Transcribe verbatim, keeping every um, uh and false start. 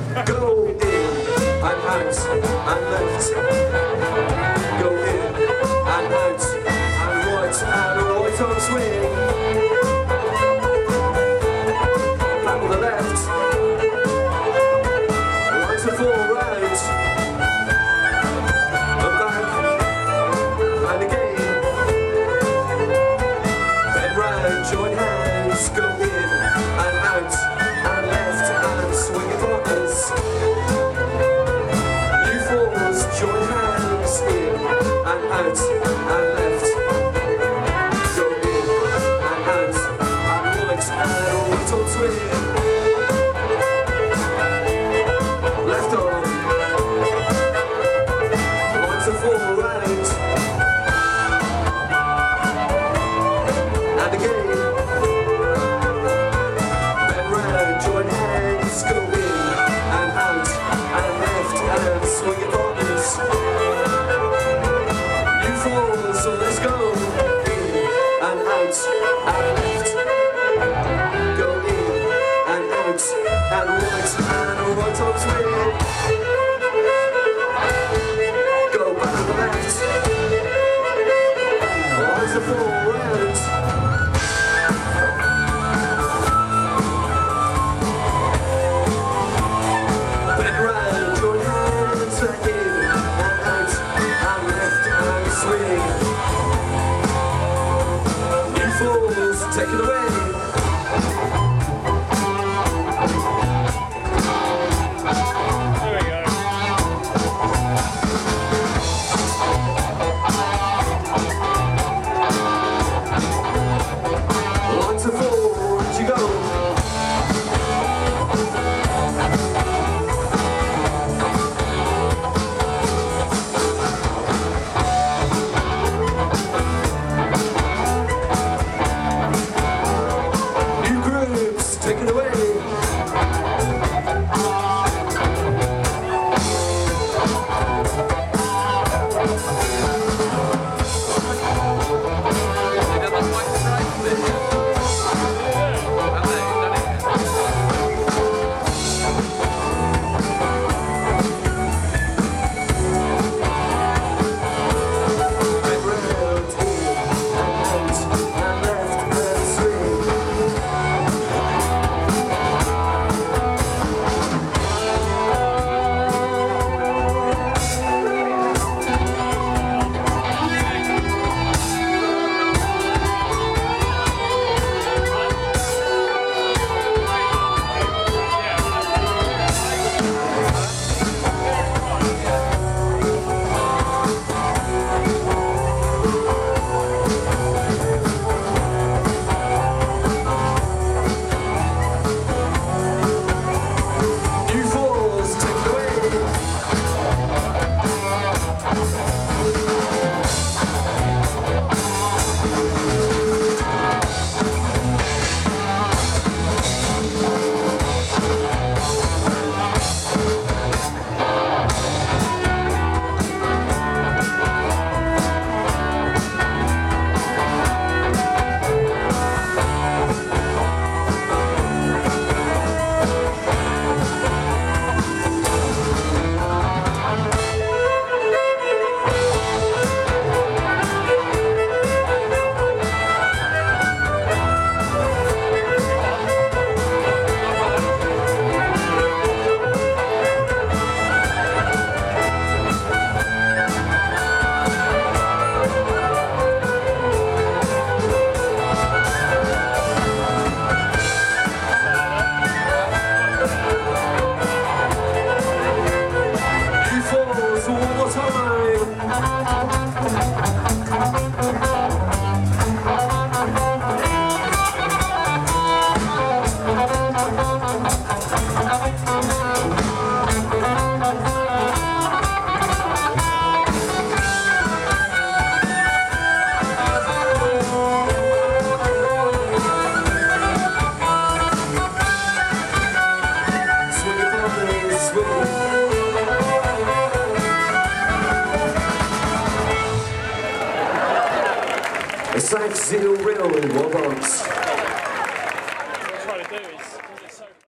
Go in and out and left. Go in and out and right and right on swing. Back with the left. Right to four round. And back and again. Then round, join hands. Go in and out and left and swing your partners. New fours, join hands in and out and left. Go in and out and right and right on swing. Left arm. Right to four round. And again. Then round, join hands, go in and out and left and swing your partners. New fours, so let's go. In and out and left. Go in and out and right and right on swing. Go back to the left. Right to four rounds. Then round, join hands back in and out and left and swing. New fours, take it away. There we go. Line to four, and you go. New groups, take it away. Then round, in and out and left and swing. New fours, take it away. New fours, one more time. Swing your partners, swing. A safe zero real in one box.